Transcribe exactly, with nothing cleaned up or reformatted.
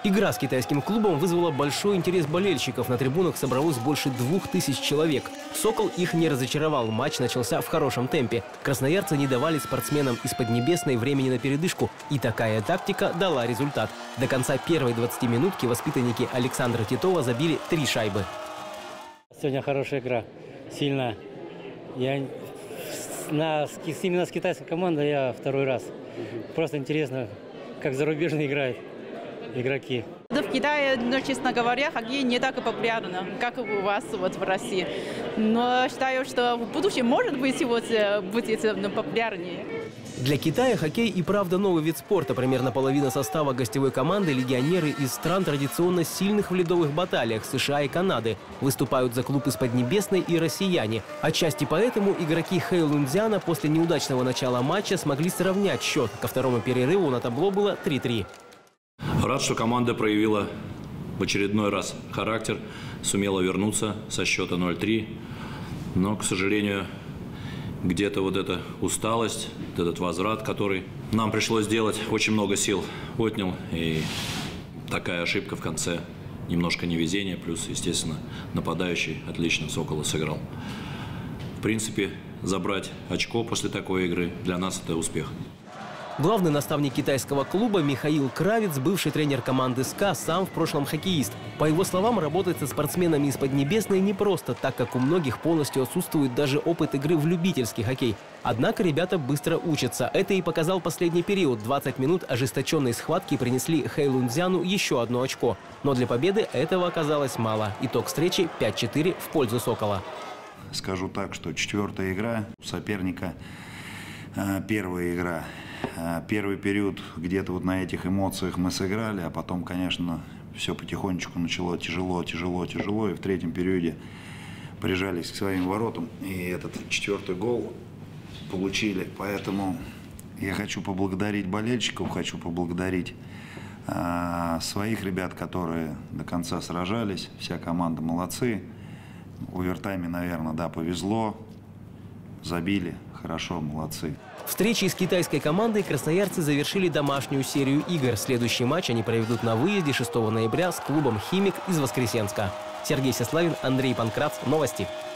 Игра с китайским клубом вызвала большой интерес болельщиков. На трибунах собралось больше двух тысяч человек. «Сокол» их не разочаровал. Матч начался в хорошем темпе. Красноярцы не давали спортсменам из Поднебесной времени на передышку. И такая тактика дала результат. До конца первой двадцатиминутки воспитанники Александра Титова забили три шайбы. Сегодня хорошая игра. Сильная. Я на, именно с китайской командой я второй раз. Просто интересно, как зарубежные играют игроки. В Китае, ну, честно говоря, хоккей не так популярен, как у вас вот в России. Но считаю, что в будущем может быть вот, будет популярнее. Для Китая хоккей и правда новый вид спорта. Примерно половина состава гостевой команды – легионеры из стран, традиционно сильных в ледовых баталиях – США и Канады. Выступают за клуб из Поднебесной и россияне. Отчасти поэтому игроки Хэйлунцзяна после неудачного начала матча смогли сравнять счет. Ко второму перерыву на табло было три-три. Рад, что команда проявила в очередной раз характер, сумела вернуться со счета ноль-три. Но, к сожалению, где-то вот эта усталость, этот возврат, который нам пришлось сделать, очень много сил отнял. И такая ошибка в конце, немножко невезение, плюс, естественно, нападающий отлично Сокола сыграл. В принципе, забрать очко после такой игры для нас – это успех. Главный наставник китайского клуба Михаил Кравец, бывший тренер команды СКА, сам в прошлом хоккеист. По его словам, работать со спортсменами из Поднебесной непросто, так как у многих полностью отсутствует даже опыт игры в любительский хоккей. Однако ребята быстро учатся. Это и показал последний период. двадцать минут ожесточенной схватки принесли Хэйлунцзяну еще одно очко. Но для победы этого оказалось мало. Итог встречи пять-четыре в пользу «Сокола». Скажу так, что четвертая игра у соперника, первая игра. Первый период где-то вот на этих эмоциях мы сыграли, а потом, конечно, все потихонечку начало тяжело, тяжело, тяжело. И в третьем периоде прижались к своим воротам. И этот четвертый гол получили. Поэтому я хочу поблагодарить болельщиков, хочу поблагодарить э, своих ребят, которые до конца сражались. Вся команда молодцы. В овертайме, наверное, да, повезло. Забили. Хорошо, молодцы. Встречи с китайской командой красноярцы завершили домашнюю серию игр. Следующий матч они проведут на выезде шестого ноября с клубом «Химик» из Воскресенска. Сергей Сеславин, Андрей Панкратов. Новости.